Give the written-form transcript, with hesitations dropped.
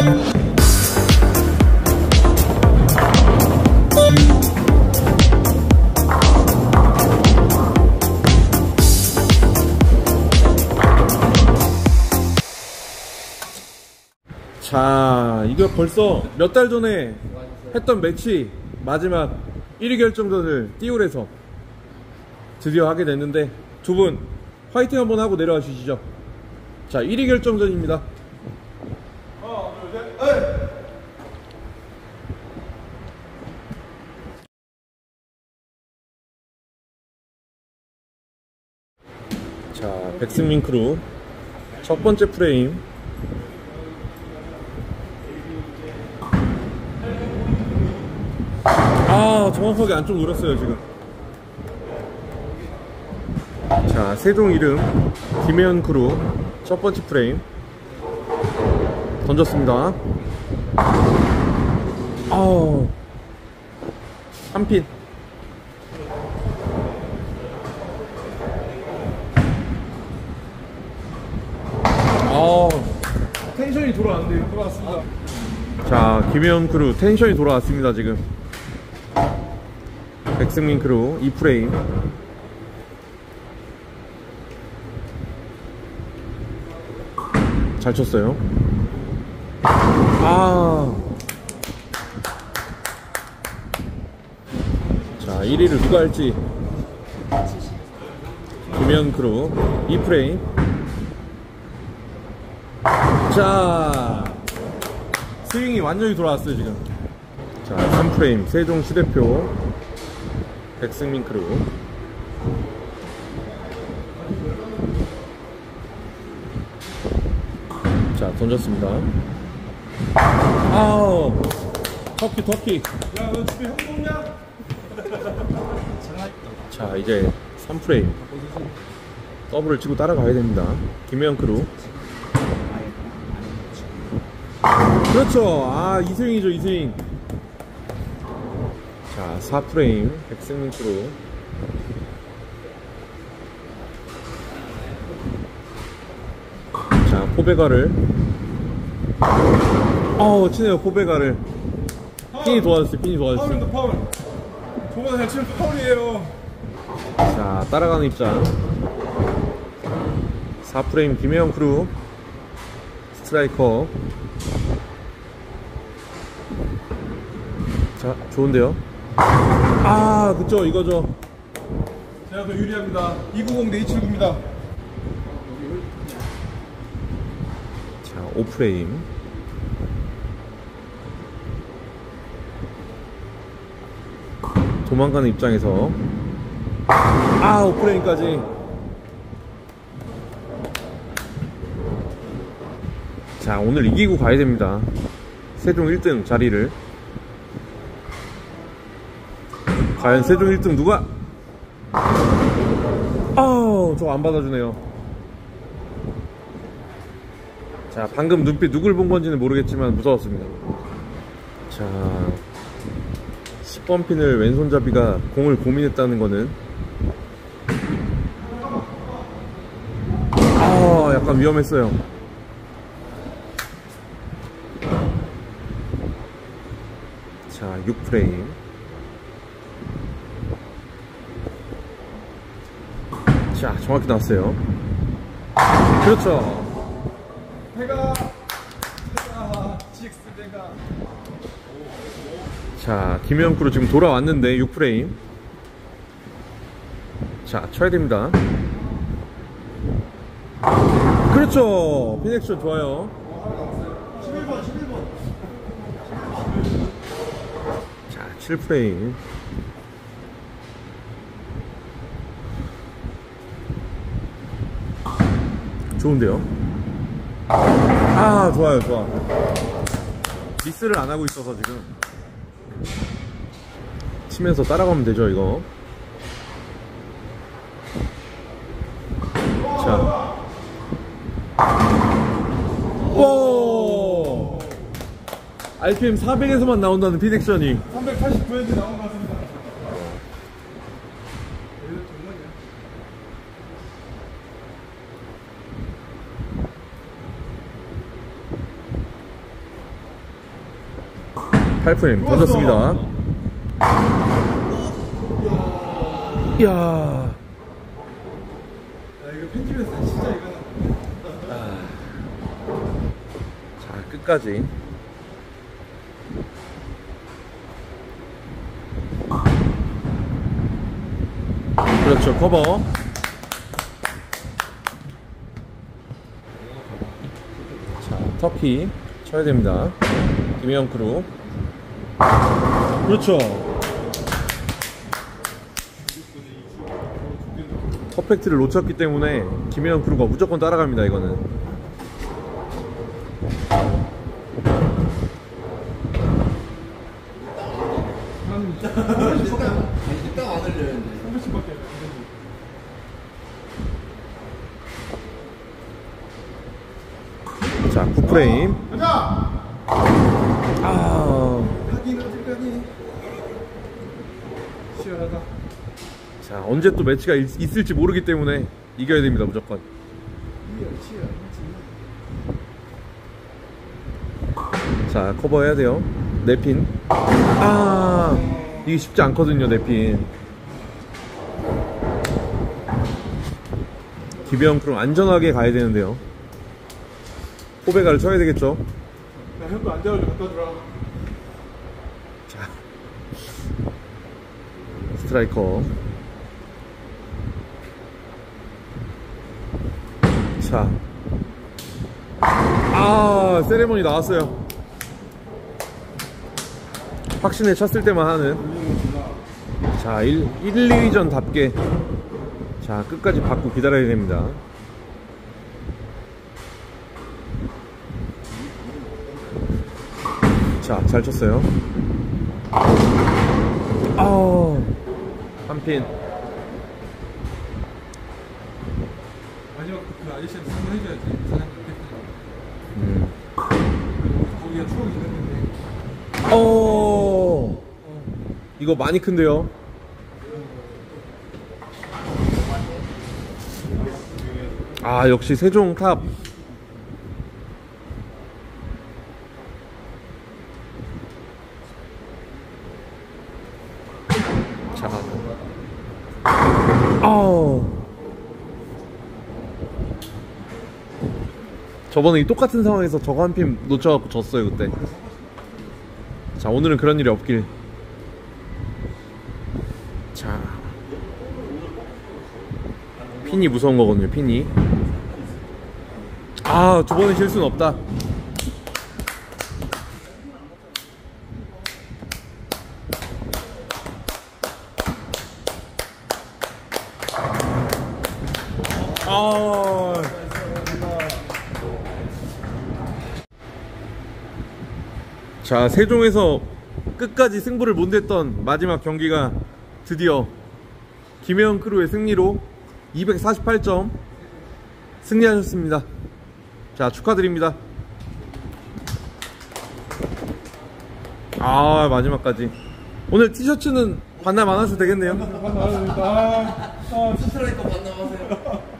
자, 이거 벌써 몇 달 전에 했던 매치 마지막 1위 결정전을 띄울에서 드디어 하게 됐는데, 두 분 화이팅 한번 하고 내려와 주시죠. 자, 1위 결정전입니다. 하나, 둘, 셋, 에이! 자, 백승민 크루 첫 번째 프레임. 아, 정확하게 안쪽 노렸어요 지금. 자, 세종 이름 김혜연 크루 첫 번째 프레임 던졌습니다. 아우, 한 핀. 텐션이 돌아왔는데요. 돌아왔습니다. 자, 김혜연 크루 텐션이 돌아왔습니다 지금. 백승민 크루 2프레임. 잘 쳤어요. 자, 1위를 누가 할지. 김혜연 크루 2프레임. 자, 스윙이 완전히 돌아왔어요 지금. 자, 3프레임 세종시 대표 백승민 크루. 자, 던졌습니다. 아우, 터키. 야, 너 집에 형 먹냐? 자, 이제 3프레임 더블을 치고 따라가야 됩니다. 김혜연 크루. 그렇죠. 아, 이스윙이죠, 이스윙. 자, 4프레임 백승민 크루. 자, 포베가를. 치네요, 포베가를. 핀이 도와줬어요, 핀이 도와줬어요. 파울. 저보다 잘 치면 파울이에요. 자, 따라가는 입장. 4프레임 김혜영 크루 스트라이커. 자, 좋은데요? 아, 그쵸, 이거죠. 제가 더 유리합니다. 290 대 279입니다. 자, 5프레임. 도망가는 입장에서 5프레임까지. 자, 오늘 이기고 가야 됩니다. 세종 1등 자리를. 과연 세종 1등 누가? 저거 안 받아주네요. 자, 방금 눈빛 누굴 본 건지는 모르겠지만 무서웠습니다. 자, 10번 핀을 왼손잡이가 공을 고민했다는 거는 약간 위험했어요. 자, 6프레임. 자, 정확히 나왔어요. 그렇죠. GX 자, 김혜영 크루 지금 돌아왔는데 6프레임. 자, 쳐야 됩니다. 그렇죠. 핀액션 좋아요. 11번. 자, 7프레임. 좋은데요? 좋아요, 좋아. 미스를 안 하고 있어서 지금 치면서 따라가면 되죠, 이거. 자, 오! RPM 400에서만 나온다는 핀액션이 389엔드 나온 것 같습니다. 8프레임 던졌습니다. 이야. 이거 편집해서 진짜 이거. 자, 끝까지. 그렇죠, 커버. 자, 터키 쳐야 됩니다. 김혜영 크루. 그렇죠. 퍼펙트를 놓쳤기 때문에 김혜영 크루가 무조건 따라갑니다. 이거는. 이따 안 흘려요. 자, 9프레임. 가자. 가긴 어딜까니. 시원하다. 자, 언제 또 매치가 있을지 모르기 때문에 이겨야 됩니다. 무조건. 자, 커버해야 돼요. 내핀. 이게 쉽지 않거든요. 내핀. 김혜영 그럼 안전하게 가야 되는데요. 호배가를 쳐야 되겠죠. 나 형도 안 잡아줘. 갖다 주라. 자, 스트라이커. 자, 세레머니 나왔어요. 확신에 쳤을 때만 하는. 자, 1, 2위전답게 자, 끝까지 받고 기다려야 됩니다. 자, 잘 쳤어요. 한 핀. 마지막 그 아저씨한테 선물해줘야지. 사장님 거기가 추억이 있는데. 이거 많이 큰데요. 역시 세종 탑. 자, 저번에 이 똑같은 상황에서 저거 한 핀 놓쳐갖고 졌어요 그때. 자, 오늘은 그런 일이 없길. 자, 핀이 무서운 거거든요. 핀이. 두 번의 실수는 없다. 자, 세종에서 끝까지 승부를 못 냈던 마지막 경기가 드디어 김혜영 크루의 승리로 248점 승리하셨습니다. 자, 축하드립니다. 마지막까지. 오늘 티셔츠는 반납 안 하셔도 되겠네요. 반납합니다. 스트라이커 만나보세요.